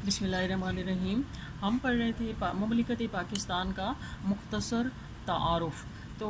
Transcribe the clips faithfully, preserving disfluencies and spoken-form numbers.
بسم اللہ الرحمن الرحیم. ہم پڑھ رہے تھے مملکت پاکستان کا مختصر تعارف. تو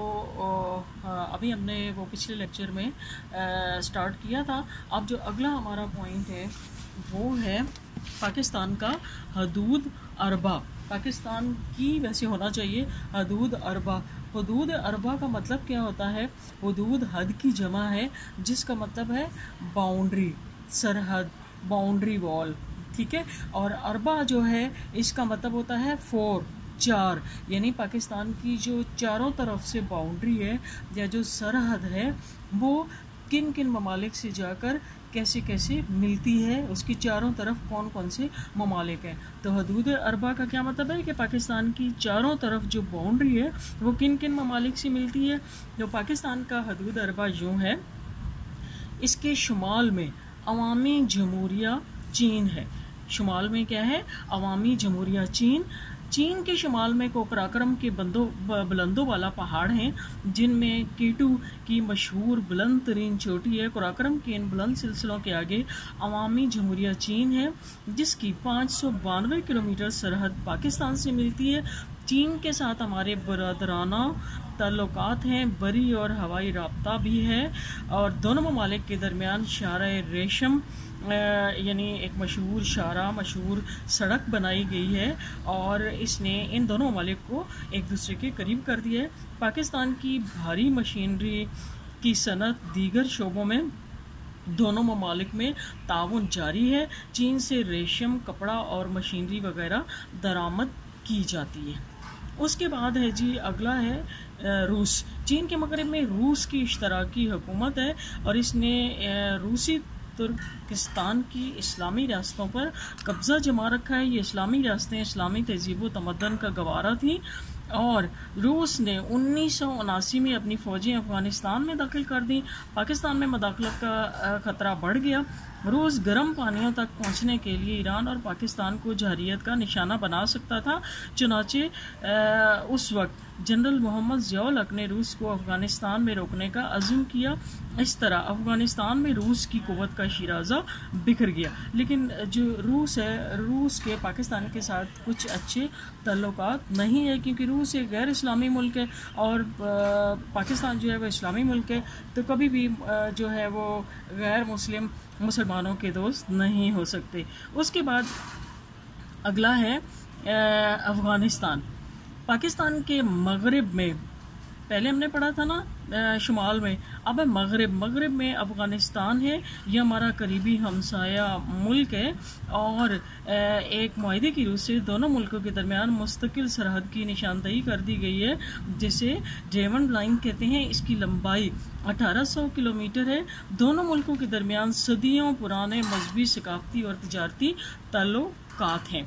ابھی ہم نے وہ پچھلے لیکچر میں سٹارٹ کیا تھا. اب جو اگلا ہمارا پوائنٹ ہے وہ ہے پاکستان کا حدود اربع. پاکستان کی ویسے ہونا چاہیے حدود اربع. حدود اربع کا مطلب کیا ہوتا ہے؟ حدود حد کی جمع ہے جس کا مطلب ہے باؤنڈری، سرحد، باؤنڈری وال. ٹھیک ہے. اور اربع جو ہے اس کا مطلب ہوتا ہے فور، چار. یعنی پاکستان کی جو چاروں طرف سے باؤنڈری ہے یا جو سرحد ہے وہ کن کن ممالک سے جا کر کیسے کیسے ملتی ہے، اس کی چاروں طرف کون کون سے ممالک ہیں. تو حدود اربع کا کیا مطلب ہے کہ پاکستان کی چاروں طرف جو باؤنڈری ہے وہ کن کن ممالک سے ملتی ہے. جو پاکستان کا حدود اربع یوں ہے، اس کے شمال میں عوامی جمہوریہ چین ہے. شمال میں کیا ہے؟ عوامی جمہوریہ چین. چین کے شمال میں کوکراکرم کے بندوں بلندوں والا پہاڑ ہیں جن میں کیٹو کی مشہور بلند ترین چوٹی ہے. کوکراکرم کے ان بلند سلسلوں کے آگے عوامی جمہوریہ چین ہے جس کی پانچ سو بانوے کلومیٹر سرحد پاکستان سے ملتی ہے. چین کے ساتھ ہمارے برادرانہ تعلقات ہیں، بری اور ہوائی رابطہ بھی ہے، اور دونوں ممالک کے درمیان شاہراہ ریشم یعنی ایک مشہور شاہراہ، مشہور سڑک بنائی گئی ہے اور اس نے ان دونوں ممالک کو ایک دوسرے کے قریب کر دیا ہے. پاکستان کی بھاری مشینری کی صنعت دیگر شعبوں میں دونوں ممالک میں تعاون جاری ہے. چین سے ریشم، کپڑا اور مشینری وغیرہ درآمد کی جاتی ہے. اس کے بعد ہے جی اگلا ہے روس. چین کے مغرب میں روس کی اشتراکی حکومت ہے اور اس نے روسی ترکستان کی اسلامی ریاستوں پر قبضہ جما رکھا ہے. یہ اسلامی ریاستیں اسلامی تہذیب و تمدن کا گوارا تھیں اور روس نے انیس سو اناسی میں اپنی فوجیں افغانستان میں داخل کر دیں. پاکستان میں مداخلت کا خطرہ بڑھ گیا. روس گرم پانیوں تک پہنچنے کے لیے ایران اور پاکستان کو جارحیت کا نشانہ بنا سکتا تھا. چنانچہ اس وقت جنرل محمد ضیاء الحق نے روس کو افغانستان میں روکنے کا عزم کیا. اس طرح افغانستان میں روس کی قوت کا شیرازہ بکھر گیا. لیکن جو روس ہے، روس کے پاکستان کے ساتھ کچھ اچھے تعلقات نہیں ہے کیونکہ روس ایک غیر اسلامی ملک ہے اور پاکستان جو ہے وہ اسلامی ملک ہے. تو کبھی بھی جو ہے وہ غیر مسلم مسلمانوں کے دوست نہیں ہو سکتے. اس کے بعد اگلا ہے افغانستان. پاکستان کے مغرب میں، پہلے ہم نے پڑھا تھا نا شمال میں، اب مغرب مغرب میں افغانستان ہے. یہ ہمارا قریبی ہمسایہ ملک ہے اور ایک معاہدے کی روح سے دونوں ملکوں کے درمیان مستقل سرحد کی نشاندہی کر دی گئی ہے جسے ڈیمنڈ لائن کہتے ہیں. اس کی لمبائی اٹھارہ سو کلومیٹر ہے. دونوں ملکوں کے درمیان صدیوں پرانے مذہبی، ثقافتی اور تجارتی تعلقات ہیں.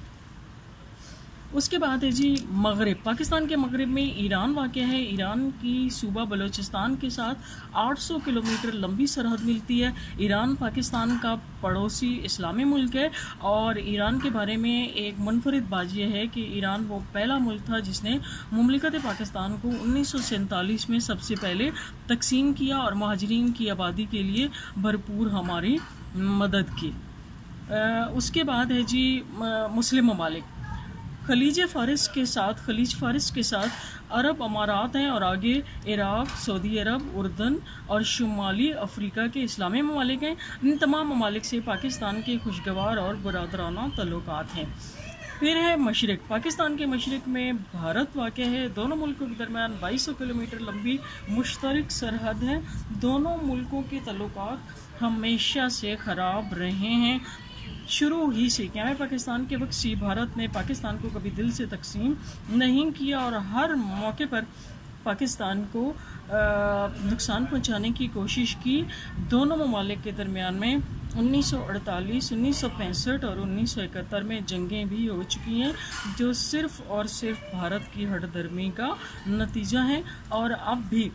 اس کے بعد ہے جی مغرب. پاکستان کے مغرب میں ایران واقع ہے. ایران کی صوبہ بلوچستان کے ساتھ آٹھ سو کلومیٹر لمبی سرحد ملتی ہے. ایران پاکستان کا پڑوسی اسلامی ملک ہے اور ایران کے بارے میں ایک منفرد بات یہ ہے کہ ایران وہ پہلا ملک تھا جس نے مملکت پاکستان کو انیس سو سینتالیس میں سب سے پہلے تقسیم کیا اور مہاجرین کی آبادی کے لیے بھرپور ہماری مدد کی. اس کے بعد ہے جی مسلم ممالک. خلیج فارس کے ساتھ خلیج فارس کے ساتھ عرب امارات ہیں اور آگے عراق، سعودی عرب، اردن اور شمالی افریقہ کے اسلامی ممالک ہیں. ان تمام ممالک سے پاکستان کے خوشگوار اور برادرانہ تعلقات ہیں. پھر ہے مشرق. پاکستان کے مشرق میں بھارت واقع ہے. دونوں ملکوں کے درمیان بائیس سو کلومیٹر لمبی مشترک سرحد ہے. دونوں ملکوں کے تعلقات ہمیشہ سے خراب رہے ہیں شروع ہی سے. قیام پاکستان کے وقت سے بھارت نے پاکستان کو کبھی دل سے تقسیم نہیں کیا اور ہر موقع پر پاکستان کو نقصان پہنچانے کی کوشش کی. دونوں ممالک کے درمیان میں انیس سو اڑتالیس، انیس سو پینسٹھ اور انیس سو اکہتر میں جنگیں بھی ہو چکی ہیں جو صرف اور صرف بھارت کی ہٹ دھرمی کا نتیجہ ہیں. اور اب بھی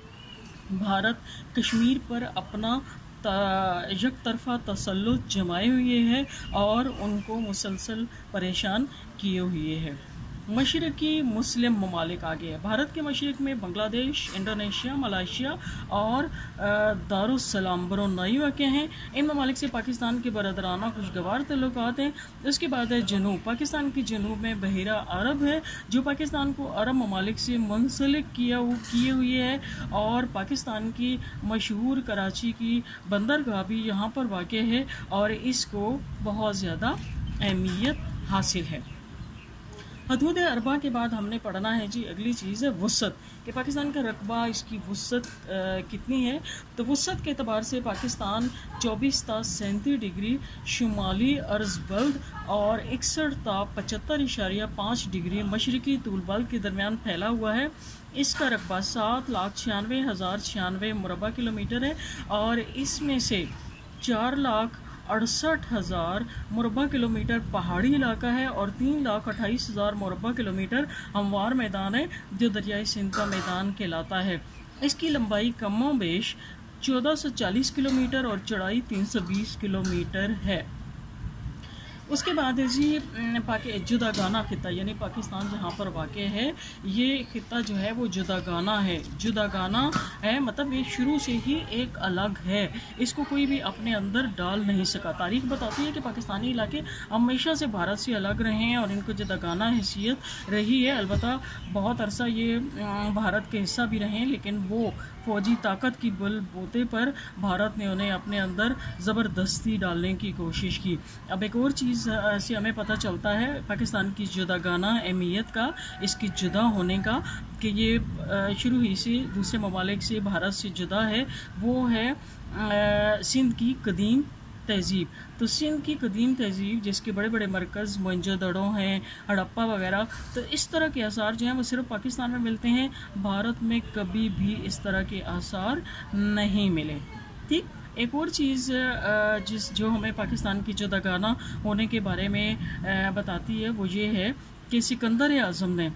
بھارت کشمیر پر اپنا یک طرفہ تسلط جمائے ہوئے ہے اور ان کو مسلسل پریشان کیے ہوئے ہے. मशरकी मुस्लिम ममालिक आगे है। भारत के मशरक में बांग्लादेश, इंडोनेशिया, मलेशिया और दारुस्सलाम ब्रुनई वाक़ हैं। इन ममालिक से पाकिस्तान के बरदराना खुशगवार तल्लुकात हैं। उसके बाद है जनूब। पाकिस्तान के जनूब में बहिरा अरब है जो पाकिस्तान को अरब ममालिक से मुंसलिक किया किए हुए है, और पाकिस्तान की मशहूर कराची की बंदरगाह भी यहाँ पर वाक़ है और इसको बहुत ज़्यादा अहमियत हासिल है। हदूद अरबा के बाद हमने पढ़ना है जी अगली चीज़ है वसत, कि पाकिस्तान का रकबा, इसकी वसत कितनी है। तो वसत के अतबार से पाकिस्तान चौबीस ता सैंतीस डिग्री शुमाली अर्ज़ बल्द और इकसठ ता पचहत्तर इशारिया पाँच डिग्री मशरकी तूल बल्द के दरमियान फैला हुआ है। इसका रकबा सात लाख छियानवे हज़ार छियानवे मुरबा किलोमीटर है और इसमें से चार लाख अड़सठ हज़ार मुरबा किलोमीटर पहाड़ी इलाका है और तीन लाख अट्ठाईस हज़ार मुरबा किलोमीटर हमवार मैदान है जो दरियाई सिंध का मैदान कहलाता है। इसकी लंबाई कमो बेश चौदह सौ चालीस किलोमीटर और चौड़ाई तीन सौ बीस किलोमीटर है। उसके बाद है जी पाकि जुदागाना ख़िता, यानी पाकिस्तान जहाँ पर वाक़ है ये ख़िता जो है वो जुदागाना है। जुदागाना है मतलब ये शुरू से ही एक अलग है, इसको कोई भी अपने अंदर डाल नहीं सका। तारीख़ बताती है कि पाकिस्तानी इलाके हमेशा से भारत से अलग रहे हैं और इनको जुदागाना हैसियत रही है। अलबत्ता बहुत अरसा ये भारत के हिस्सा भी रहे हैं, लेकिन वो फ़ौजी ताकत की बल बोते पर भारत ने उन्हें अपने अंदर ज़बरदस्ती डालने की कोशिश की। अब एक और चीज़ से हमें पता चलता है पाकिस्तान की जुदागाना अहमियत का, इसकी जुदा होने का, कि ये शुरू ही से दूसरे ममालिक से भारत से जुदा है। वो है सिंध की कदीम तहज़ीब। तो सिंध की कदीम तहज़ीब जिसके बड़े बड़े मरकज़ मोहनजोदड़ो हैं, हड़प्पा वगैरह, तो इस तरह के आसार जो हैं वो सिर्फ पाकिस्तान में मिलते हैं, भारत में कभी भी इस तरह के आसार नहीं मिले। ठीक, एक और चीज़ जिस जो हमें पाकिस्तान की जुदागाना होने के बारे में बताती है वो ये है कि सिकंदर आज़म ने,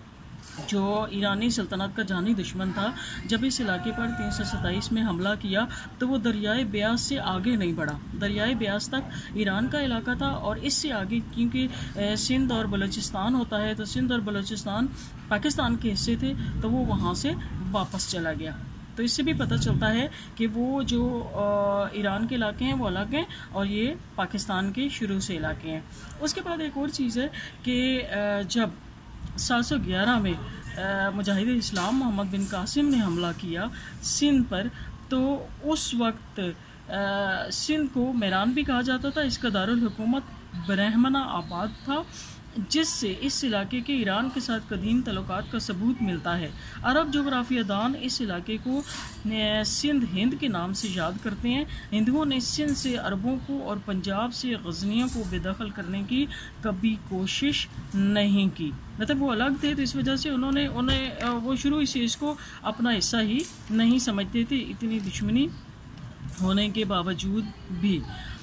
जो ईरानी सल्तनत का जानी दुश्मन था, जब इस इलाके पर तीन सौ सत्ताईस में हमला किया तो वो दरियाए ब्यास से आगे नहीं बढ़ा। दरियाए ब्यास तक ईरान का इलाका था और इससे आगे क्योंकि सिंध और बलूचिस्तान होता है, तो सिंध और बलूचिस्तान पाकिस्तान के हिस्से थे, तो वो वहाँ से वापस चला गया। तो इससे भी पता चलता है कि वो जो ईरान के इलाके हैं वो अलग हैं और ये पाकिस्तान के शुरू से इलाके हैं। उसके बाद एक और चीज़ है कि जब सात सौ ग्यारह में मुजाहिद इस्लाम मोहम्मद बिन कासिम ने हमला किया सिंध पर, तो उस वक्त आ, सिंध को मैरान भी कहा जाता था। इसका दारुल हुकूमत ब्रह्मना आबाद था, जिससे इस इलाके के ईरान के साथ कदीम तल्लुकात का सबूत मिलता है। अरब जोग्राफियादान इस इलाके को सिंध हिंद के नाम से याद करते हैं। हिंदुओं ने सिंध से अरबों को और पंजाब से गज़नियों को बेदखल करने की कभी कोशिश नहीं की, मतलब वो अलग थे, तो इस वजह से उन्होंने उन्हें वो शुरू से इसको अपना हिस्सा ही नहीं समझते थे, इतनी दुश्मनी होने के बावजूद भी।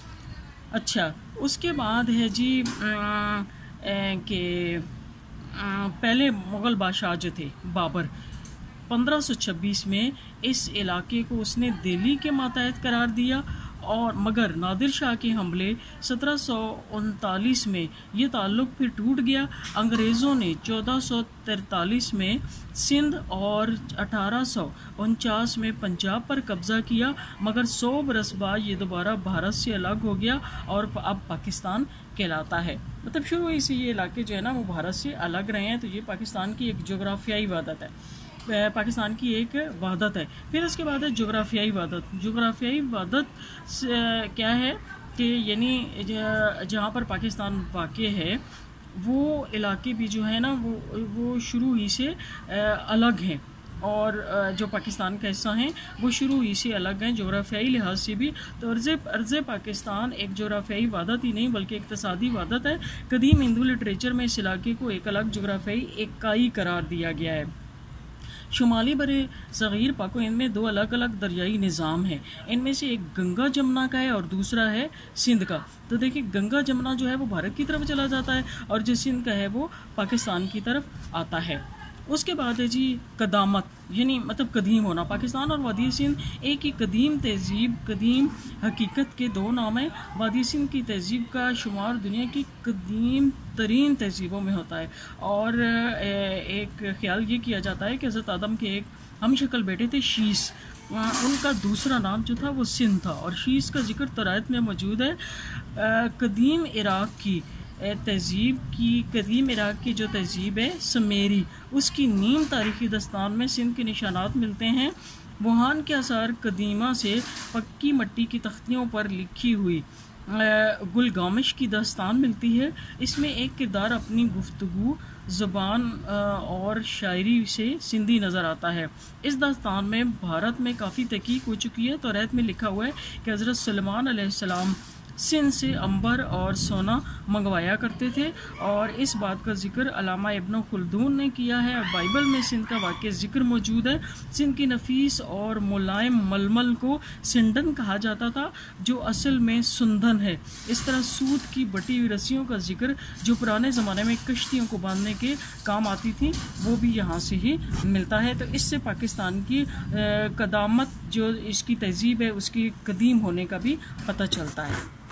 अच्छा, उसके बाद है जी आ, कि पहले मुग़ल बादशाह जो थे बाबर, पंद्रह सौ छब्बीस में इस इलाके को उसने दिल्ली के मातहत करार दिया, और मगर नादिर शाह के हमले सत्रह सौ उनतालीस में ये ताल्लुक़ फिर टूट गया। अंग्रेज़ों ने चौदह सौ तैंतालीस में सिंध और अठारह सौ उनचास में पंजाब पर कब्ज़ा किया, मगर सौ बरस बाद ये दोबारा भारत से अलग हो गया और अब पाकिस्तान कहलाता है। मतलब शुरू से ये इलाके जो है ना वो भारत से अलग रहे हैं। तो ये पाकिस्तान की एक जोग्राफियाई वहदत है, पाकिस्तान की एक वहदत है। फिर उसके बाद है जोग्राफियाई वहदत। जोग्राफियाई वहदत क्या है कि यानी जहाँ पर पाकिस्तान वाक़ है वो इलाके भी जो है ना वो वो शुरू ही से अलग हैं, और जो पाकिस्तान का हिस्सा हैं वो शुरू ही से अलग हैं जोग्राफियाई लिहाज से भी। तो अर्ज़ अर्ज़ पाकिस्तान एक जोग्राफियाई वहदत ही नहीं बल्कि इक़्तिसादी वहदत है। कदीम हिंदू लिटरेचर में इस इलाके को एक अलग जोग्राफियाई इकाई करार दिया गया है। शुमाली बरे सग़ीर पाको हिंद में दो अलग अलग दरियाई निज़ाम हैं, इनमें से एक गंगा जमुना का है और दूसरा है सिंध का। तो देखिए गंगा जमुना जो है वो भारत की तरफ चला जाता है और जो सिंध का है वो पाकिस्तान की तरफ आता है। اس کے بعد ہے جی قدامت، یعنی مطلب قدیم ہونا۔ پاکستان اور وادی سندھ ایک ہی قدیم تہذیب، قدیم حقیقت کے دو نام ہیں۔ وادی سندھ کی تہذیب کا شمار دنیا کی قدیم ترین تہذیبوں میں ہوتا ہے، اور ایک خیال یہ کیا جاتا ہے کہ حضرت آدم کے ایک ہم شکل بیٹے تھے شیس، ان کا دوسرا نام جو تھا وہ سندھ تھا، اور شیس کا ذکر تورات میں موجود ہے۔ قدیم عراق کی تہذیب کی قدیم عراق کی جو تہذیب ہے سمیری، اس کی نیم تاریخی داستان میں سندھ کے نشانات ملتے ہیں۔ ووہان کے آثار قدیمہ سے پکی مٹی کی تختیوں پر لکھی ہوئی گلگامش کی داستان ملتی ہے۔ اس میں ایک کردار اپنی گفتگو، زبان اور شاعری سے سندھی نظر آتا ہے۔ اس داستان میں بھارت میں کافی تحقیق ہو چکی ہے۔ تورات میں لکھا ہوا ہے کہ حضرت سلیمان علیہ السلام سندھ سے عنبر اور سونا منگوایا کرتے تھے، اور اس بات کا ذکر علامہ ابن خلدون نے کیا ہے۔ بائبل میں سندھ کا واقعی ذکر موجود ہے۔ سندھ کی نفیس اور ملائم ململ کو سنڈن کہا جاتا تھا، جو اصل میں سندھن ہے۔ اس طرح سوت کی بٹی ہوئی رسیوں کا ذکر جو پرانے زمانے میں کشتیوں کو باندھنے کے کام آتی تھی، وہ بھی یہاں سے ہی ملتا ہے۔ تو اس سے پاکستان کی قدامت جو اس کی تہذیب ہے، اس کی قدیم ہونے کا بھی پتہ چلتا ہے۔